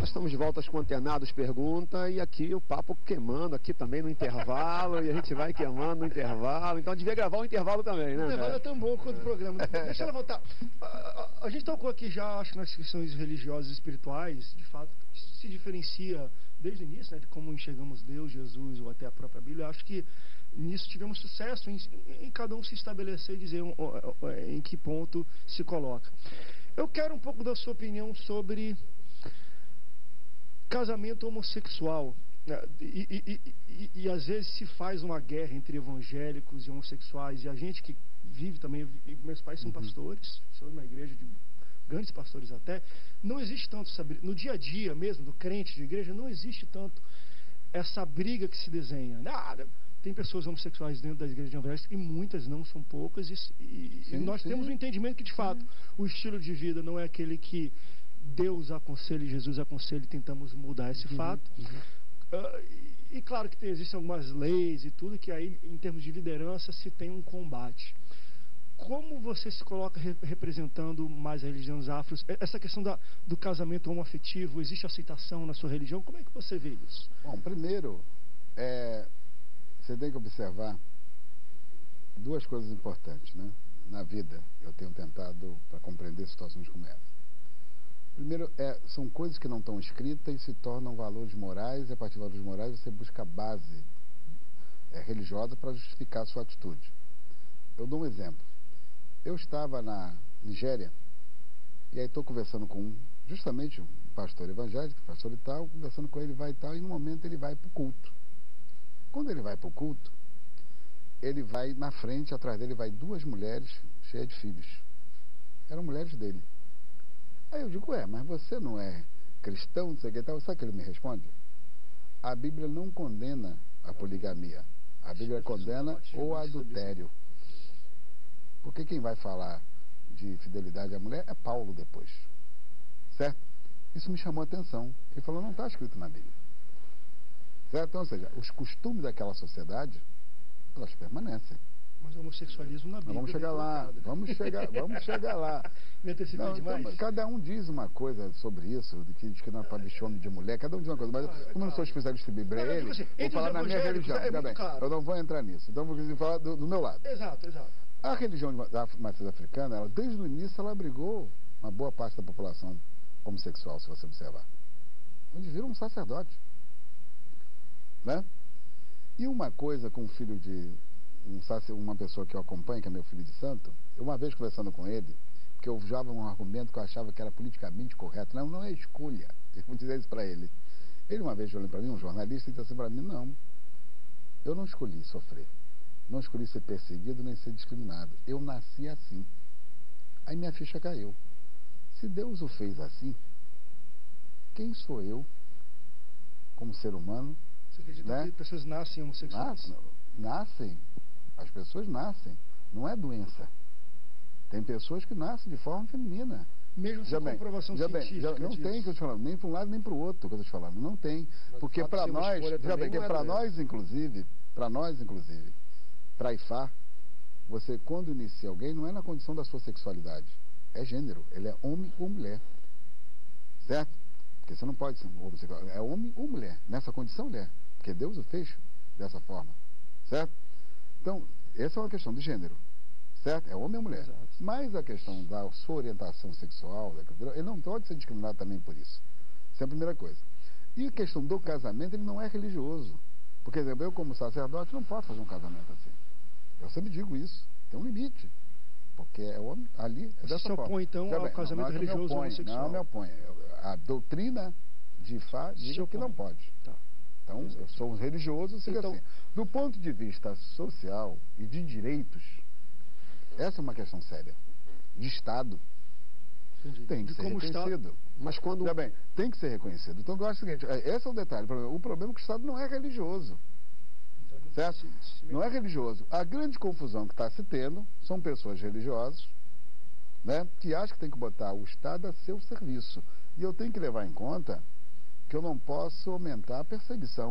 Estamos de volta às Conternados Pergunta, e aqui o papo queimando aqui também no intervalo, e a gente vai queimando no intervalo, então devia gravar o intervalo também, né? O intervalo é tão bom quanto o programa. Deixa eu voltar. A gente tocou aqui já, acho que nas questões religiosas e espirituais, de fato, se diferencia desde o início, né, de como enxergamos Deus, Jesus ou até a própria Bíblia. Eu acho que nisso tivemos sucesso em cada um se estabelecer e dizer em que ponto se coloca. Eu quero um pouco da sua opinião sobre casamento homossexual, né? E às vezes se faz uma guerra entre evangélicos e homossexuais, e a gente que vive também, meus pais são pastores, sou de uma igreja de grandes pastores até, não existe tanto, no dia a dia mesmo, do crente de igreja, não existe tanto essa briga que se desenha. Tem pessoas homossexuais dentro das igrejas evangélicas, e muitas não, são poucas, e nós temos um entendimento que, de fato, o estilo de vida não é aquele que Deus aconselha e Jesus aconselha, e tentamos mudar esse fato. E claro que existem algumas leis e tudo, que aí, em termos de liderança, se tem um combate. Como você se coloca representando mais a religião dos afros? Essa questão do casamento homoafetivo, existe aceitação na sua religião? Como é que você vê isso? Bom, primeiro, você tem que observar duas coisas importantes, né? Na vida, eu tenho tentado para compreender situações como essa. Primeiro, são coisas que não estão escritas e se tornam valores morais, e a partir de valores morais você busca a base religiosa para justificar a sua atitude. Eu dou um exemplo. Eu estava na Nigéria, e aí estou conversando com justamente um pastor evangélico, pastor e tal, conversando com ele, vai e tal, e no momento ele vai para o culto. Quando ele vai para o culto, ele vai na frente, atrás dele vai duas mulheres cheias de filhos. Eram mulheres dele. Aí eu digo, mas você não é cristão, não sei o que tal. Sabe o que ele me responde? A Bíblia não condena a poligamia. A Bíblia condena o adultério. Porque quem vai falar de fidelidade à mulher é Paulo depois. Certo? Isso me chamou a atenção. Ele falou, não está escrito na Bíblia. Certo? Então, ou seja, os costumes daquela sociedade, elas permanecem. Mas o homossexualismo na Bíblia... Vamos chegar lá, vamos chegar lá. Não, então, cada um diz uma coisa sobre isso, diz que não é para bicho homem de mulher, cada um diz uma coisa, mas como eu não sou especialista em Bíblia, vou falar na minha religião, bem, eu não vou entrar nisso, então vou falar do meu lado. Exato. A religião da matriz africana, ela, desde o início, ela abrigou uma boa parte da população homossexual, se você observar. Onde vira um sacerdote. Né? E uma coisa com o filho de uma pessoa que eu acompanho, que é meu filho de santo, eu uma vez conversando com ele, porque eu usava um argumento que eu achava que era politicamente correto, não é escolha, eu vou dizer isso para ele. Ele uma vez olhou para mim, um jornalista, e disse assim para mim, não, eu não escolhi sofrer, não escolhi ser perseguido nem ser discriminado, eu nasci assim. Aí minha ficha caiu. Se Deus o fez assim, quem sou eu, como ser humano? Você acredita que pessoas nascem homossexuais? Nascem. As pessoas nascem. Não é doença. Tem pessoas que nascem de forma feminina. Mesmo sem comprovação científica. Não tem, que eu estou falando, nem para um lado nem para o outro, que eu estou falando. Não tem. Porque para nós, inclusive, para IFA, você, quando inicia alguém, não é na condição da sua sexualidade. É gênero. Ele é homem ou mulher. Certo? Porque você não pode ser homossexual. É homem ou mulher. Nessa condição, ele é. Porque Deus o fez dessa forma. Certo? Então, essa é uma questão de gênero. Certo? É homem ou mulher. Exato. Mas a questão da sua orientação sexual, ele não pode ser discriminado também por isso. Essa é a primeira coisa. E a questão do casamento, ele não é religioso. Por exemplo, eu como sacerdote não posso fazer um casamento assim. Eu sempre digo isso. Tem um limite. Porque é homem, ali é dessa forma. Você opõe, então, ao casamento religioso homossexual? Não me opõe. A doutrina de Ifá diz que não pode. Tá. Então, eu sou religioso, siga assim. Do ponto de vista social e de direitos, essa é uma questão séria. De Estado. Entendi. Tem que ser reconhecido. Mas quando... tem que ser reconhecido. Então, eu acho o seguinte, esse é o detalhe. O problema é que o Estado não é religioso. Então, certo? Não é religioso. A grande confusão que está se tendo são pessoas religiosas, né, que acham que tem que botar o Estado a seu serviço. E eu tenho que levar em conta que eu não posso aumentar a perseguição.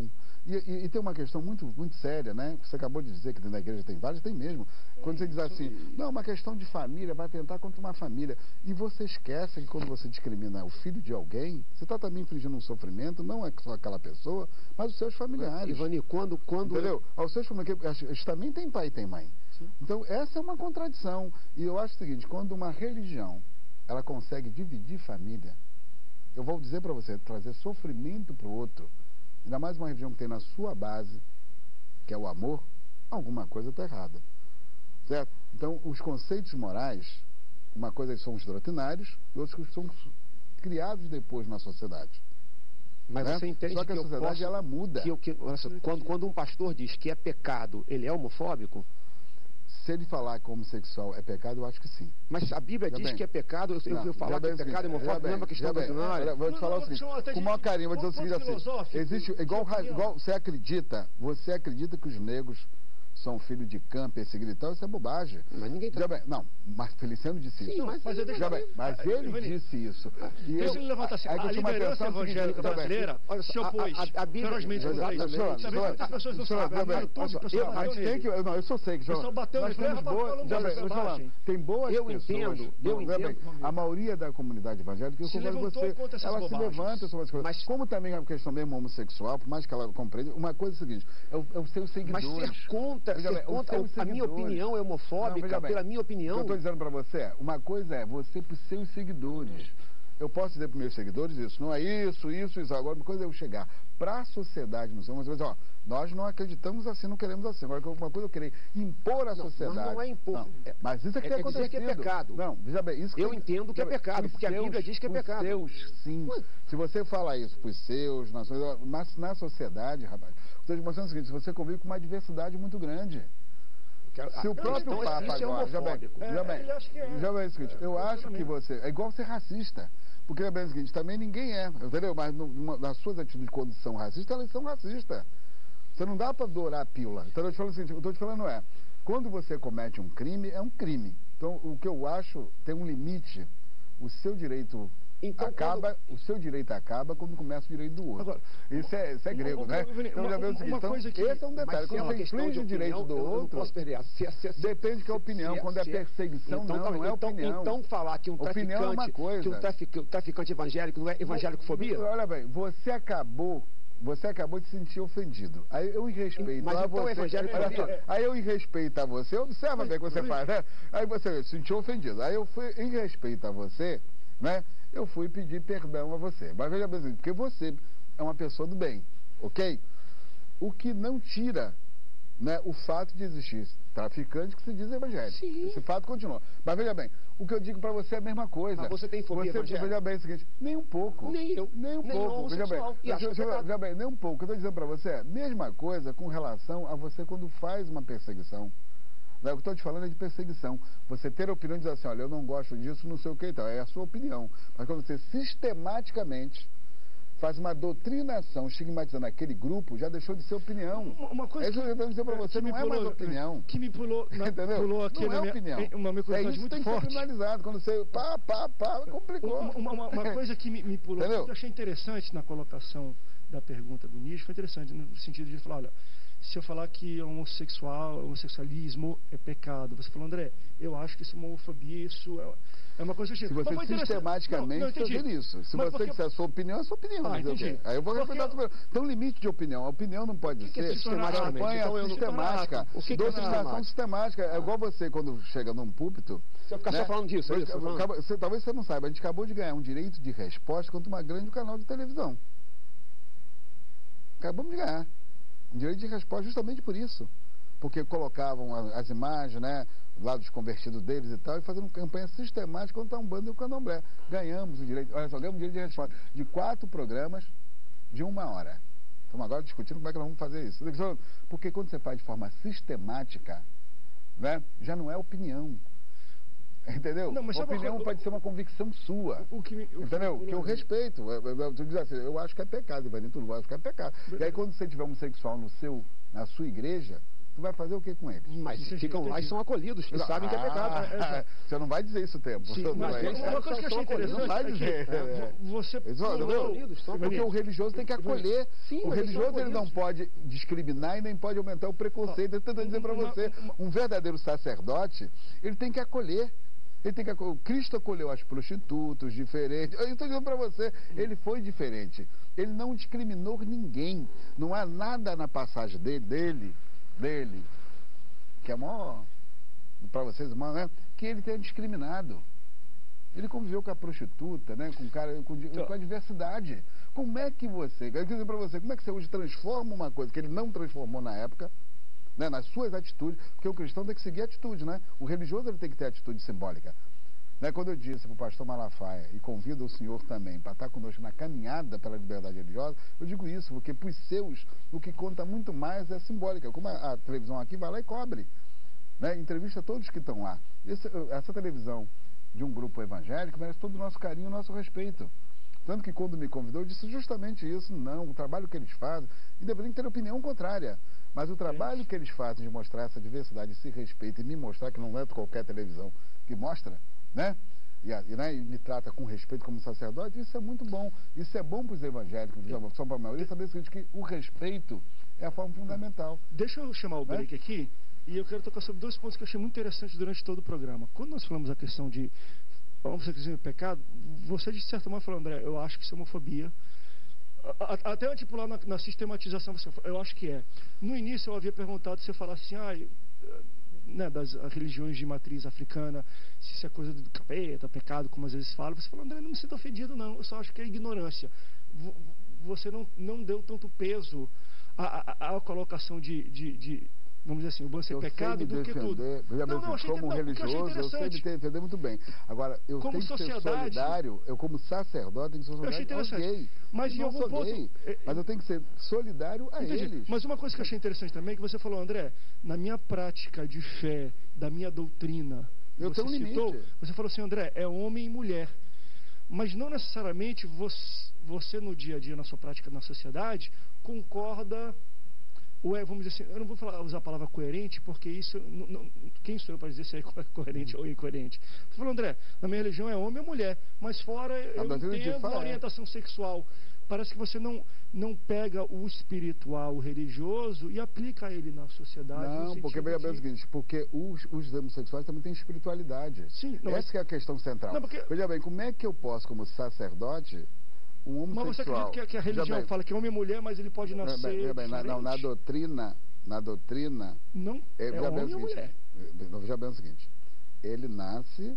E tem uma questão muito séria, né? Você acabou de dizer que dentro da igreja tem vários, tem mesmo. Quando você diz assim, não, uma questão de família, vai tentar contra uma família. E você esquece que quando você discrimina o filho de alguém, você está também infligindo um sofrimento, não é só aquela pessoa, mas os seus familiares. Ivani, quando... Entendeu? Os seus familiares, eles também têm pai e têm mãe. Sim. Então, essa é uma contradição. E eu acho o seguinte, quando uma religião, ela consegue dividir família, eu vou dizer para você, trazer sofrimento para o outro, ainda mais uma religião que tem na sua base, que é o amor, alguma coisa está errada. Certo? Então, os conceitos morais, uma coisa são os doutrinários e outros que são criados depois na sociedade. Mas né? você entende Só que a sociedade, ela muda. Quando um pastor diz que é pecado, ele é homofóbico? Se ele falar que homossexual é pecado, eu acho que sim. Mas a Bíblia diz que é pecado, eu falar que é pecado é homofóbico, não é uma questão doutrinária. Vou te falar o seguinte, com o maior carinho, vou dizer o seguinte assim, existe, igual você acredita que os negros são filhos de cã, perseguido e tal, isso é bobagem. Mas ninguém tá... Não, mas Feliciano disse isso. Sim, mas ele disse isso. Deixa ele levantar assim, a liderança evangélica brasileira se opôs ferozmente contra isso. As pessoas não sabem, eu só sei que... O pessoal bateu no falando tem boas pessoas. Eu entendo. A maioria da comunidade evangélica, eu concordo com você, ela se levanta sobre as coisas. Mas como também a questão mesmo homossexual, por mais que ela compreenda, uma coisa é o seguinte, é os seus seguidores. Mas ser contra, a minha opinião é homofóbica, pela minha opinião. O que eu estou dizendo para você, uma coisa é você para os seus seguidores. Eu posso dizer para os meus seguidores isso, não é isso. Agora, uma coisa é eu chegar para a sociedade, não sei, mas ó, nós não acreditamos assim, não queremos assim. Agora, uma coisa eu querer impor à sociedade. Mas não é impor. Não. Mas isso é que tem acontecido. Dizer que é pecado. Não, veja bem, isso eu entendo que é pecado, porque a Bíblia diz que é pecado. Os seus, sim. Se você fala isso para os seus, mas na sociedade, rapaz, estou te mostrando o seguinte, você convive com uma diversidade muito grande. Se o próprio Papa agora, já bem, o seguinte, eu acho que você, é igual ser racista, porque é bem o seguinte, também ninguém é, entendeu? Mas nas suas atitudes quando são racistas, elas são racistas. Você não dá para dourar a pílula. Então eu te falo o seguinte, o que eu estou te falando é, quando você comete um crime, é um crime. Então o que eu acho tem um limite, o seu direito... O seu direito acaba quando começa o direito do outro. Agora, isso é grego, né? Então já vê o seguinte, esse é um detalhe. Quando você inflige o direito do outro, depende que é opinião. Quando é perseguição, não é opinião. Então falar que um traficante evangélico não é evangélico-fobia? Olha bem, você acabou de se sentir ofendido. Aí eu, em respeito a você... Aí eu, em respeito a você, observa bem o que você faz, né? Aí você se sentiu ofendido. Aí eu fui, em respeito a você, né? Eu fui pedir perdão a você. Mas veja bem, porque você é uma pessoa do bem, ok? O que não tira, né, o fato de existir traficante que se diz evangélico. Sim. Esse fato continua. Mas veja bem, o que eu digo para você é a mesma coisa. Mas você tem fobia evangélica? Veja bem o seguinte, nem um pouco. Nem eu. Nem um pouco. Veja bem, veja bem, nem um pouco. O que eu estou dizendo para você é a mesma coisa com relação a você quando faz uma perseguição. O que eu estou te falando é de perseguição. Você ter a opinião de dizer assim, olha, eu não gosto disso, não sei o que e tal. É a sua opinião. Mas quando você sistematicamente faz uma doutrinação estigmatizando aquele grupo, já deixou de ser opinião. Uma coisa que eu estou dizendo para você, não é mais opinião. Que me pulou aqui não é opinião. Uma curiosidade muito tem forte. Que ser criminalizado. Quando você complicou. Uma coisa que me pulou, que eu achei interessante na colocação da pergunta do Nish, foi interessante no sentido de falar, olha, se eu falar que homossexualismo é pecado, você falou, André, eu acho que isso é uma homofobia, isso é uma coisa... Se você sistematicamente fazer isso, se você disser a sua opinião, é a sua opinião. Aí eu vou respeitar a sua opinião. Tem um limite de opinião. A opinião não pode ser campanha sistemática, doutrinação sistemática. É igual você, quando chega num púlpito... Você ficar só falando disso, é isso? Talvez você não saiba, a gente acabou de ganhar um direito de resposta contra uma grande canal de televisão. Acabamos de ganhar. Um direito de resposta justamente por isso. Porque colocavam as imagens, né, lá dos convertidos deles e tal, e fazendo campanha sistemática contra a Umbanda e o Candomblé. Ganhamos o direito, olha só, ganhamos o direito de resposta de 4 programas de 1 hora. Estamos agora discutindo como é que nós vamos fazer isso. Porque quando você faz de forma sistemática, né, já não é opinião. Entendeu? Não, mas a opinião pode ser uma convicção sua. Entendeu? Que eu respeito. Tu diz assim, eu acho que é pecado, Ivani, tu acha que é pecado. E aí quando você tiver homossexual na sua igreja, tu vai fazer o que com eles? Mas ficam lá e são acolhidos, e sabem que é pecado. Você não vai dizer isso o tempo. Sim, mas uma coisa que eu achei interessante não vai dizer. você porque o religioso tem que acolher. Sim, o religioso ele não pode discriminar e nem pode aumentar o preconceito. Eu estou dizendo para você, um verdadeiro sacerdote, ele tem que acolher. Cristo acolheu as prostitutas, diferentes. Eu estou dizendo para você, ele foi diferente. Ele não discriminou ninguém. Não há nada na passagem dele, que é maior, para vocês, né? Que ele tenha discriminado. Ele conviveu com a prostituta, né? Com a diversidade. Como é que você, eu quero dizer para você, como é que você hoje transforma uma coisa que ele não transformou na época, né, nas suas atitudes, porque o cristão tem que seguir atitude, né? O religioso ele tem que ter atitude simbólica. Né? Quando eu disse para o pastor Malafaia, e convido o senhor também para estar conosco na caminhada pela liberdade religiosa, eu digo isso, porque para os seus, o que conta muito mais é simbólica. Como a televisão aqui vai lá e cobre, né? Entrevista todos que estão lá. Essa televisão de um grupo evangélico merece todo o nosso carinho e o nosso respeito. Tanto que quando me convidou, eu disse justamente isso. Não, o trabalho que eles fazem, independente de ter opinião contrária, mas o trabalho que eles fazem de mostrar essa diversidade, esse respeito, e me mostrar que não é qualquer televisão que mostra, né? E me trata com respeito como sacerdote, isso é muito bom. Isso é bom para os evangélicos, são para a maioria, saber que o respeito é a forma fundamental. Deixa eu chamar o break aqui, e eu quero tocar sobre dois pontos que eu achei muito interessantes durante todo o programa. Quando nós falamos a questão de homossexualismo e pecado, você de certa forma falou, André, eu acho que isso é homofobia. Até tipo lá na sistematização, eu acho que é. No início eu havia perguntado se você falasse assim, né, das religiões de matriz africana, se isso é coisa do capeta, pecado, como às vezes falam. Você falou, André, não me sinto ofendido não, eu só acho que é ignorância. Você não deu tanto peso à colocação de vamos dizer assim, o bom ser pecado do que tudo. Como religioso, eu sei me defender muito bem. Agora, eu tenho que ser solidário, eu como sacerdote tenho que ser solidário. Eu achei interessante. Mas em algum ponto... Mas eu tenho que ser solidário a eles. Mas uma coisa que eu achei interessante também é que você falou, André, na minha prática de fé, da minha doutrina, eu tenho um limite. Você falou assim, André, é homem e mulher. Mas não necessariamente você no dia a dia, na sua prática na sociedade, concorda... Ou vamos dizer assim, eu não vou usar a palavra coerente, porque isso, quem sou eu para dizer se é coerente ou incoerente? Você falou, André, na minha religião é homem ou mulher, mas fora eu entendo a orientação sexual. Parece que você não pega o espiritual, o religioso e aplica ele na sociedade. Não, porque veja bem o seguinte, porque os homossexuais também têm espiritualidade. Sim, essa que é a questão central. Não, porque... Veja bem, como é que eu posso, como sacerdote, um homossexual... Mas você acredita que a religião fala que é homem e mulher, mas ele pode nascer na doutrina... Não, é homem ou mulher. Veja bem o seguinte, ele nasce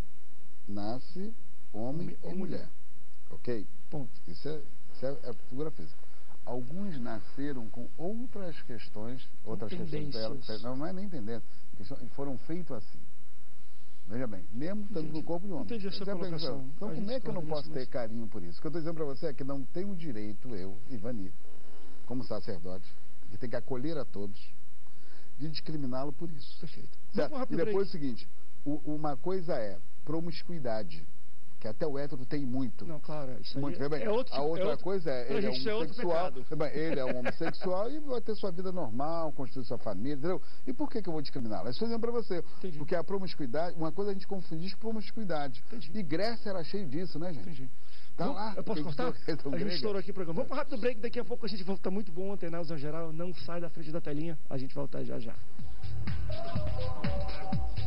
homem e mulher. Ok? Ponto. Isso é figura física. Alguns nasceram com outras questões dela. Não é nem tendência, foram feitos assim. Veja bem, mesmo estando no corpo de homem. Entendi essa colocação. Então, como é que eu não posso ter carinho por isso? O que eu estou dizendo para você é que não tenho direito, eu, Ivani, como sacerdote, que tem que acolher a todos, de discriminá-lo por isso. Perfeito. E depois o seguinte, uma coisa é promiscuidade, que até o hétero tem muito. Não, claro, isso aí bem, é outro. A outra coisa é, ele é homossexual, ele é um homossexual e vai ter sua vida normal, construir sua família, entendeu? E por que eu vou discriminá-lo? Estou dizendo para você, Entendi. Porque a promiscuidade, uma coisa a gente confunde com promiscuidade. Entendi. E Grécia era cheio disso, né, gente? Entendi. Tá lá, eu posso cortar? A gente estourou aqui o programa. Vamos para o rápido break, daqui a pouco a gente volta. Tá muito bom, Antenados em geral, não sai da frente da telinha, a gente volta já já.